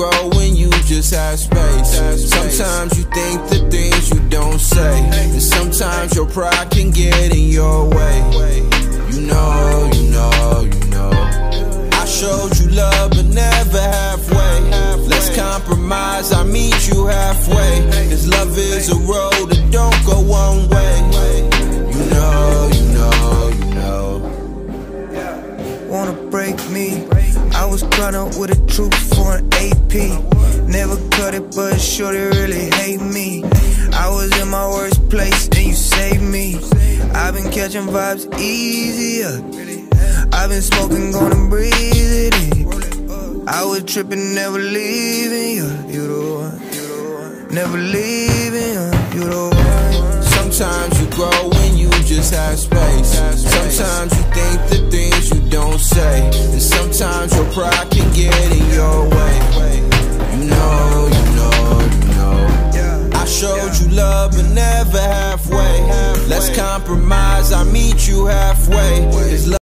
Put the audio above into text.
grow when you just have space. Sometimes you think the things you don't say, and sometimes your pride can get in your way. You know, you know, you know, I showed you love but never halfway. Let's compromise, I meet you halfway. Cause love is a road that don't go one way. You know, you know, you know. Wanna break me? I was caught up with the truth for an AP. Never cut it, but shorty really hate me. I was in my worst place and you saved me. I've been catching vibes easier. I've been smoking, gonna breathe it in. I was tripping, never leaving you. You the one. Never leaving you. You the one. Sometimes you grow when you just have space. Sometimes you think the things you don't say, and sometimes your pride can get in your way. You know, you know, you know, I showed you love but never halfway. Let's compromise, I meet you halfway.